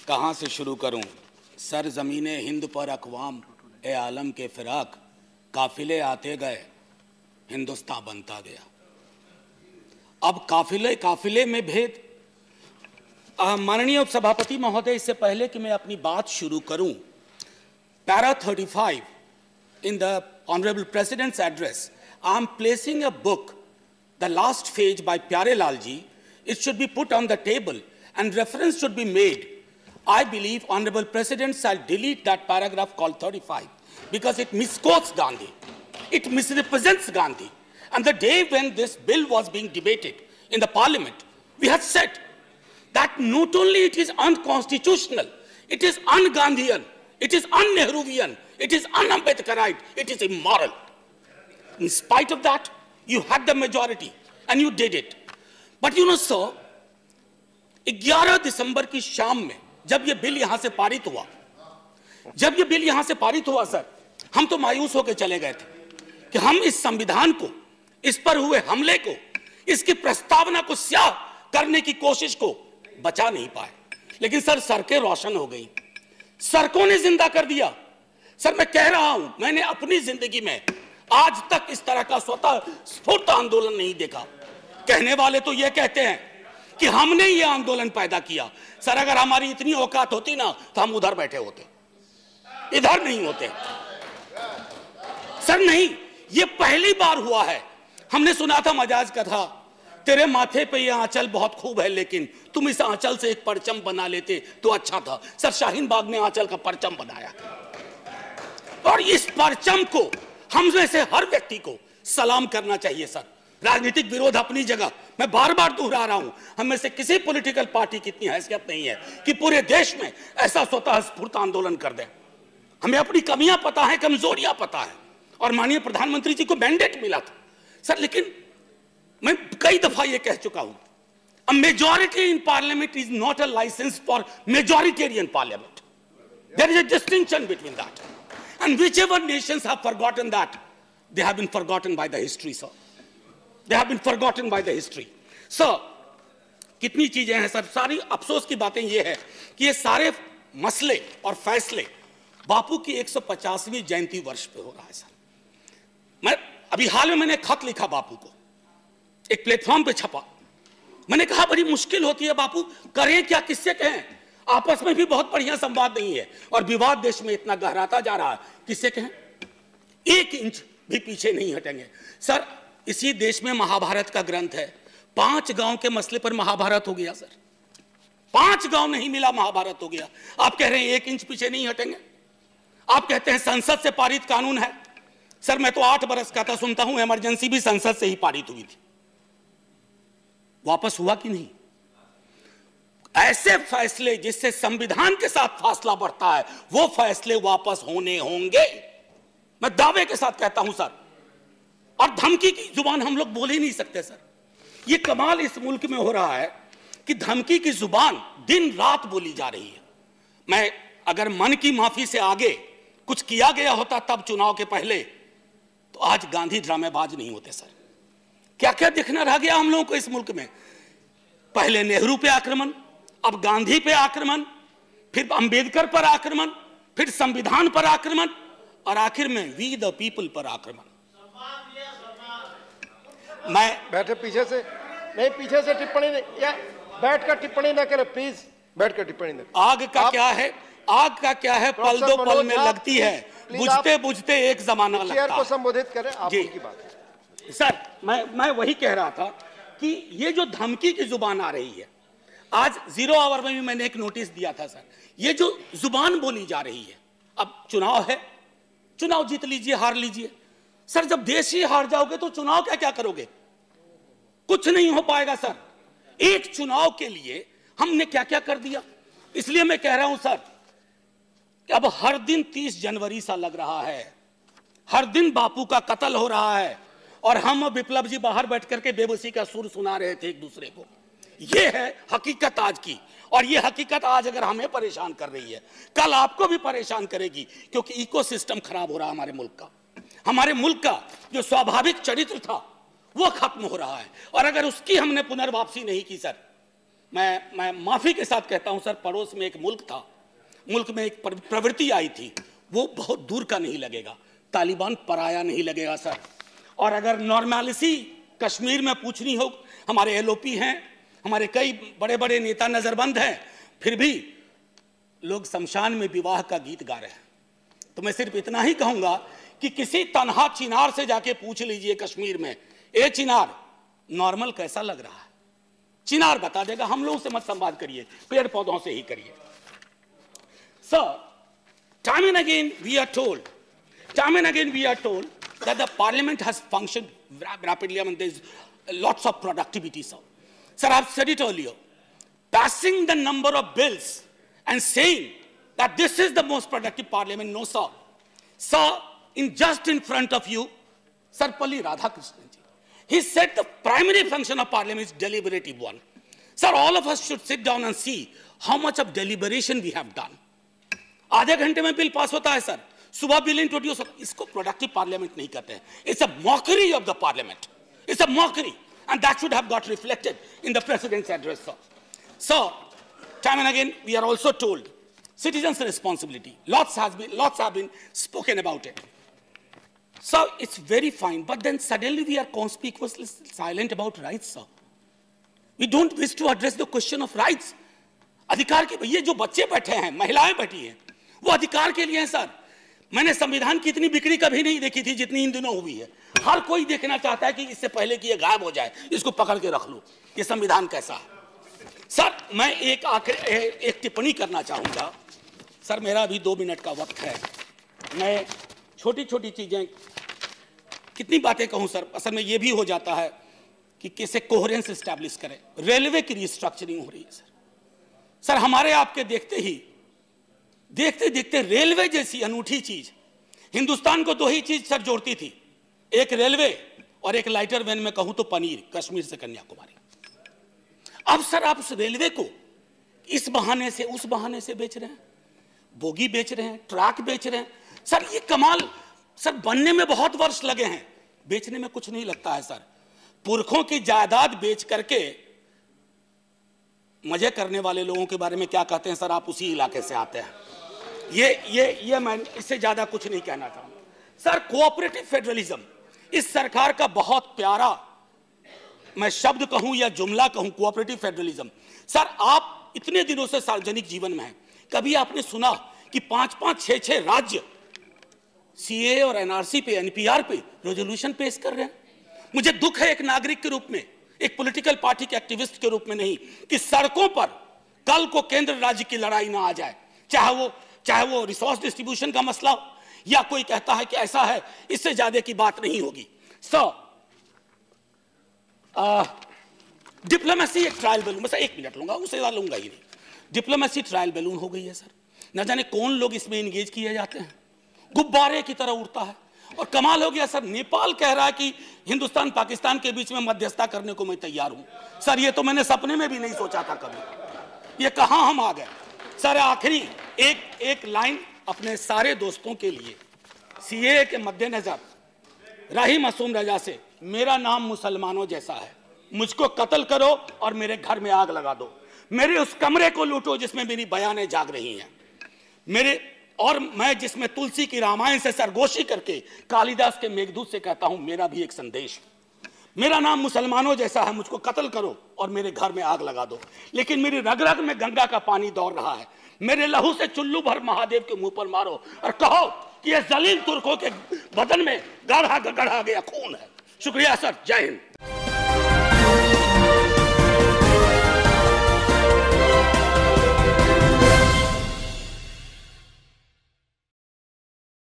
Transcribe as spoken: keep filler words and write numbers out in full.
कहाँ से शुरू करूं? सर ज़मीने हिंद पर अक़वाम ए आलम के फिराक, काफिले आते गए हिंदुस्तान बनता गया। अब काफिले काफिले में भेद। माननीय उपसभापति महोदय, इससे पहले कि मैं अपनी बात शुरू करूं, para thirty five in the Honorable President's address, I am placing a book, the last page by Pyare Lal ji. It should be put on the table and reference should be made. I believe Honorable President shall delete that paragraph called thirty-five because it misquotes Gandhi. It misrepresents Gandhi. And the day when this bill was being debated in the parliament, we had said that not only it is unconstitutional, it is un-Gandhian, it is un-Nehruvian, it is un-Ambedkarite, it is immoral. In spite of that, you had the majority and you did it. But you know, sir, ग्यारह दिसंबर की शाम में जब ये bill यहां से पारित हुआ, जब ये बिल यहां से पारित हुआ सर, हम तो मायूस होकर चले गए थे कि हम इस संविधान को, इस पर हुए हमले को, इसकी प्रस्तावना को स्याह करने की कोशिश को बचा नहीं पाए। लेकिन सर, सड़कें रोशन हो गई, सड़कों ने जिंदा कर दिया। सर, मैं कह रहा हूं, मैंने अपनी जिंदगी में आज तक इस तरह का स्वतः स्फूर्त आंदोलन नहीं देखा। कहने वाले तो यह कहते हैं कि हमने ये आंदोलन पैदा किया। सर, अगर हमारी इतनी औकात होती ना तो हम उधर बैठे होते, इधर नहीं होते। सर नहीं, ये पहली बार हुआ है। हमने सुना था मजाज का था, तेरे माथे पे ये आंचल बहुत खूब है, लेकिन तुम इस आंचल से एक परचम बना लेते तो अच्छा था। सर, शाहीन बाग ने आंचल का परचम बनाया और इस परचम को हम में से हर व्यक्ति को सलाम करना चाहिए। सर, राजनीतिक विरोध अपनी जगह, मैं बार बार दोहरा रहा हूं, हम में से किसी पॉलिटिकल पार्टी की इतनी हैसियत नहीं है कि पूरे देश में ऐसा स्वतः स्फूर्त आंदोलन कर दे। हमें अपनी कमियां पता है, कमजोरियां पता है, और माननीय प्रधानमंत्री जी को मैंडेट मिला था। सर, लेकिन मैं कई दफा यह कह चुका हूं, a majority in parliament is not a license for majoritarian parliament. There is a distinction between that. And whichever nations have forgotten that, they have been forgotten by the history, sir. They have been forgotten by the history. Sir, कितनी चीजें हैं sir, सारी अफसोस की बातें ये है कि ये सारे मसले और फैसले बापू की एक सौ पचासवीं जयंती वर्ष पे हो रहा है। सर, मैं अभी हाल में मैंने खत लिखा बापू को, एक प्लेटफॉर्म पे छपा। मैंने कहा बड़ी मुश्किल होती है बापू, करें क्या, किससे कहें, आपस में भी बहुत बढ़िया संवाद नहीं है और विवाद देश में इतना गहराता जा रहा है, किससे कहें। एक इंच भी पीछे नहीं हटेंगे। सर, इसी देश में महाभारत का ग्रंथ है, पांच गांव के मसले पर महाभारत हो गया। सर, पांच गांव नहीं मिला, महाभारत हो गया। आप कह रहे हैं एक इंच पीछे नहीं हटेंगे। आप कहते हैं संसद से पारित कानून है। सर, मैं तो आठ बरस का था, सुनता हूं इमरजेंसी भी संसद से ही पारित हुई थी। वापस हुआ कि नहीं? ऐसे फैसले जिससे संविधान के साथ फासला बढ़ता है, वो फैसले वापस होने होंगे, मैं दावे के साथ कहता हूं सर। और धमकी की जुबान हम लोग बोल ही नहीं सकते। सर, ये कमाल इस मुल्क में हो रहा है कि धमकी की जुबान दिन रात बोली जा रही है। मैं अगर मन की माफी से आगे कुछ किया गया होता तब चुनाव के पहले, तो आज गांधी ड्रामेबाज नहीं होते। सर, क्या क्या दिखना रह गया हम लोगों को इस मुल्क में। पहले नेहरू पे आक्रमण, अब गांधी पे आक्रमण, फिर अंबेडकर पर आक्रमण, फिर संविधान पर आक्रमण, और आखिर में वी द पीपल पर आक्रमण। मैं बैठे पीछे से नहीं, पीछे से टिप्पणी नहीं, या बैठ कर टिप्पणी ना करें प्लीज, बैठ कर टिप्पणी ना। आग का क्या है, आग का क्या है, पल दो पल में लगती है, बुझते बुझते एक जमाना लगता है। को संबोधित करें, आप की बात। सर, मैं मैं वही कह रहा था कि ये जो धमकी की जुबान आ रही है, आज जीरो आवर में भी मैंने एक नोटिस दिया था। सर, ये जो जुबान बोली जा रही है, अब चुनाव है, चुनाव जीत लीजिए, हार लीजिए। सर, जब देश ही हार जाओगे तो चुनाव क्या क्या करोगे? कुछ नहीं हो पाएगा। सर, एक चुनाव के लिए हमने क्या क्या कर दिया। इसलिए मैं कह रहा हूं सर कि अब हर दिन तीस जनवरी सा लग रहा है, हर दिन बापू का कत्ल हो रहा है, और हम विप्लव जी बाहर बैठ करके बेबसी का सुर सुना रहे थे एक दूसरे को। यह है हकीकत आज की, और यह हकीकत आज अगर हमें परेशान कर रही है, कल आपको भी परेशान करेगी, क्योंकि इकोसिस्टम खराब हो रहा है हमारे मुल्क का। हमारे मुल्क का जो स्वाभाविक चरित्र था वो खत्म हो रहा है, और अगर उसकी हमने पुनर्वापसी नहीं की सर, मैं मैं माफी के साथ कहता हूं सर, पड़ोस में एक मुल्क था, मुल्क में एक प्रवृत्ति आई थी, वो बहुत दूर का नहीं लगेगा, तालिबान पराया नहीं लगेगा सर। और अगर नॉर्मलिटी कश्मीर में पूछनी हो, हमारे एलओपी हैं, हमारे कई बड़े बड़े नेता नजरबंद हैं, फिर भी लोग शमशान में विवाह का गीत गा रहे हैं। तो मैं सिर्फ इतना ही कहूंगा कि किसी तनहा चिनार से जाके पूछ लीजिए कश्मीर में, ए चिनार नॉर्मल कैसा लग रहा है, चिनार बता देगा। हम लोगों से मत संवाद करिए, पेड़ पौधों से ही करिए। Sir, time and again we are told, time and again we are told that the parliament has functioned rapidly. I mean, there's lots of productivity, sir. Sir, I've said it earlier. Passing the number of bills and saying that this is the most productive parliament, no, sir. Sir, in just in front of you, Sarpalli Radhakrishnan ji, he said the primary function of parliament is deliberative one. Sir, all of us should sit down and see how much of deliberation we have done. आधे घंटे में bill pass होता है sir, सुबह bill introduce होता है, इसको productive parliament नहीं कहते हैं। It's a mockery of the parliament, it's a mockery, and that should have got reflected in the president's address, sir. So, time and again we are also told citizens' responsibility. Lots has been, lots have been spoken about it. So it's very fine, but then suddenly we are conspicuously silent about rights, sir. We don't wish to address the question of rights. अधिकार के, ये जो बच्चे बैठे हैं, महिलाएं बैठी हैं, वो अधिकार के लिए हैं सर। मैंने संविधान की इतनी बिक्री कभी नहीं देखी थी जितनी इन दिनों हुई है। हर कोई देखना चाहता है कि इससे पहले कि ये गायब हो जाए, इसको पकड़ के रख लो, ये संविधान कैसा है। सर, मैं एक आखिर एक टिप्पणी करना चाहूंगा सर, मेरा अभी दो मिनट का वक्त है। मैं छोटी छोटी चीजें, कितनी बातें कहूं सर, असल में ये भी हो जाता है कि कैसे कोहेरेंस एस्टैब्लिश करें। रेलवे की रिस्ट्रक्चरिंग हो रही है सर। सर, हमारे आपके देखते ही देखते देखते रेलवे जैसी अनूठी चीज, हिंदुस्तान को दो ही चीज सर जोड़ती थी, एक रेलवे और एक लाइटर वैन में कहूं तो पनीर, कश्मीर से कन्याकुमारी। अब सर आप उस रेलवे को इस बहाने से उस बहाने से बेच रहे हैं, बोगी बेच रहे हैं, ट्रैक बेच रहे हैं। सर ये कमाल, सर बनने में बहुत वर्ष लगे हैं, बेचने में कुछ नहीं लगता है सर। पुरखों की जायदाद बेच करके मजे करने वाले लोगों के बारे में क्या कहते हैं सर, आप उसी इलाके से आते हैं। ये ये ये मैं इससे ज्यादा कुछ नहीं कहना चाहूंगा सर। कोऑपरेटिव फेडरलिज्म इस सरकार का बहुत प्यारा, मैं शब्द कहूं या जुमला कहूं, कोऑपरेटिव फेडरलिज्म। सर आप इतने दिनों से सार्वजनिक जीवन में हैं, कभी आपने सुना कि पांच पांच छह छह राज्य सीए और एनआरसी पे, एनपीआर पे रेजोल्यूशन पेश कर रहे हैं? मुझे दुख है एक नागरिक के रूप में, एक पॉलिटिकल पार्टी के एक्टिविस्ट के रूप में नहीं, कि सड़कों पर कल को केंद्र राज्य की लड़ाई ना आ जाए, चाहे वो चाहे वो रिसोर्स डिस्ट्रीब्यूशन का मसला हो, या कोई कहता है कि ऐसा है, इससे ज्यादा की बात नहीं होगी। सो डिप्लोमेसी एक ट्रायल बैलून, बस एक मिनट लूंगा, उसे ज्यादा लूंगा ही नहीं। डिप्लोमेसी ट्रायल बैलून हो गई है सर। न जाने कौन लोग इसमें एंगेज किए जाते हैं, गुब्बारे की तरह उड़ता है। और कमाल हो गया सर, नेपाल कह रहा है कि हिंदुस्तान पाकिस्तान के बीच में मध्यस्थता करने को मैं तैयार हूं। सर ये तो मैंने सपने में भी नहीं सोचा था कभी, ये कहां हम आ गए। सर आखिरी एक एक लाइन अपने सारे दोस्तों के लिए, सीए के मद्देनजर रही मासूम रजा से, मेरा नाम मुसलमानों जैसा है, मुझको कत्ल करो और मेरे घर में आग लगा दो, मेरे उस कमरे को लूटो जिसमें मेरी बयानें जाग रही हैं, मेरे और मैं जिसमें तुलसी की रामायण से सरगोशी करके कालिदास के मेघदूत से कहता हूं मेरा भी एक संदेश, मेरा नाम मुसलमानों जैसा है, मुझको कत्ल करो और मेरे घर में आग लगा दो, लेकिन मेरी रग रग में गंगा का पानी दौड़ रहा है, मेरे लहू से चुल्लू भर महादेव के मुंह पर मारो और कहो कि ये जलील तुर्कों के बदन में गाढ़ा गढ़ा गया खून है। शुक्रिया सर, जय हिंद।